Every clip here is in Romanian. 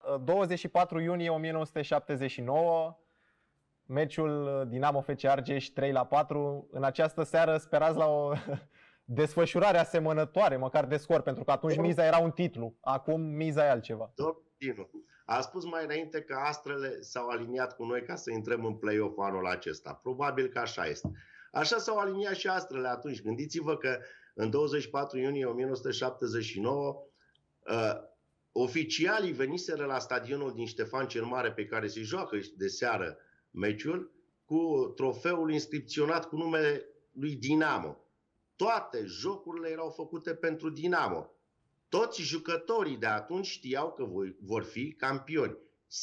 24 iunie 1979, meciul Dinamo FC Argeș 3-4. În această seară sperați la o desfășurare asemănătoare, măcar de scor, pentru că atunci miza era un titlu, acum miza e altceva. A spus mai înainte că Astrele s-au aliniat cu noi ca să intrăm în play-off anul acesta. Probabil că așa este. Așa s-au aliniat și Astrele atunci. Gândiți-vă că în 24 iunie 1979 oficialii veniseră la stadionul din Ștefan cel Mare, pe care se joacă de seară meciul, cu trofeul inscripționat cu numele lui Dinamo. Toate jocurile erau făcute pentru Dinamo. Toți jucătorii de atunci știau că vor fi campioni.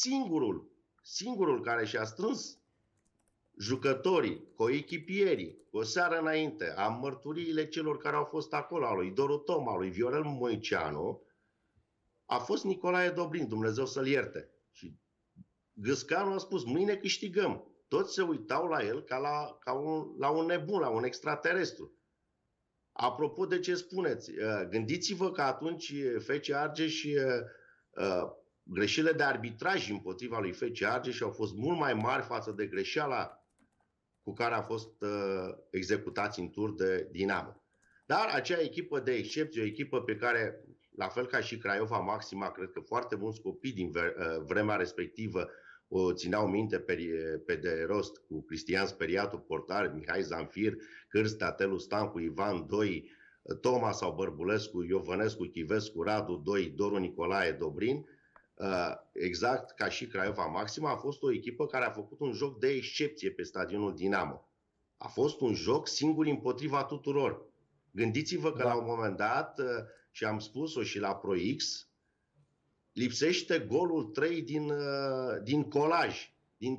Singurul care și-a strâns jucătorii, coechipierii, o seară înainte, am mărturiile celor care au fost acolo, a lui Doru Toma, a lui Viorel Moiceanu, a fost Nicolae Dobrin, Dumnezeu să-l ierte. Și Gâscanu a spus, mâine câștigăm. Toți se uitau la el ca la un nebun, la un extraterestru. Apropo de ce spuneți, gândiți-vă că atunci FC Argeș, greșelile de arbitraj împotriva lui FC Argeș au fost mult mai mari față de greșeala cu care a fost executați în tur de Dinamo. Dar acea echipă de excepție, o echipă pe care, la fel ca și Craiova Maxima, cred că foarte mulți copii din vremea respectivă o țineau minte pe de rost, cu Cristian Speriatu, portar, Mihai Zanfir, Cârstea, Telu Stancu, Ivan Doi, Toma sau Bărbulescu, Iovănescu, Chivescu, Radu Doi, Doru Nicolae, Dobrin. Exact ca și Craiova Maxima, a fost o echipă care a făcut un joc de excepție pe stadionul Dinamo. A fost un joc singur împotriva tuturor. Gândiți-vă că la un moment dat, și am spus-o și la Pro X, lipsește golul 3 din colaj,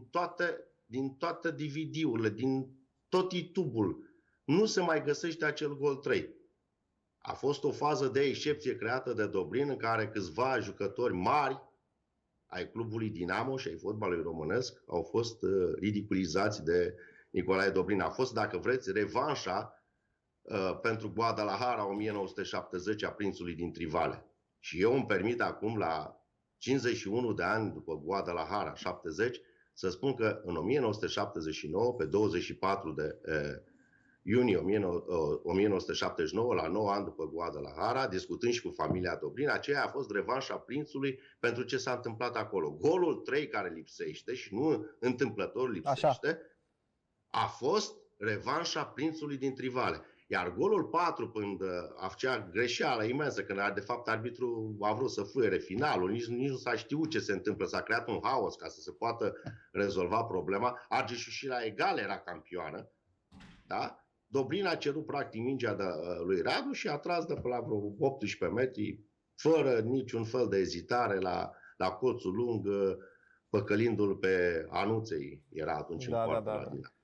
din toate DVD-urile, din tot YouTube-ul. Nu se mai găsește acel gol 3. A fost o fază de excepție creată de Dobrin, în care câțiva jucători mari ai clubului Dinamo și ai fotbalului românesc au fost ridiculizați de Nicolae Dobrin. A fost, dacă vreți, revanșa pentru Guadalajara 1970 a Prințului din Trivale. Și eu îmi permit acum, la 51 de ani după Guadalajara 70, să spun că în 1979, pe 24 de iunie 1979, la 9 ani după Guadalajara, discutând și cu familia Dobrin, aceea a fost revanșa Prințului pentru ce s-a întâmplat acolo. Golul 3 care lipsește, și nu întâmplător lipsește, așa, a fost revanșa Prințului din Trivale. Iar golul 4, când acea greșeală imensă, când de fapt arbitru a vrut să fluiere finalul, nici nu s-a știut ce se întâmplă, s-a creat un haos ca să se poată rezolva problema. Argeșul și la egal era campioană, da? Dobrin a cerut practic mingea lui Radu și a tras de pe la vreo 18 metri, fără niciun fel de ezitare, la colțul lung, păcălindu-l pe Anuței, era atunci în poartă la Dinamo.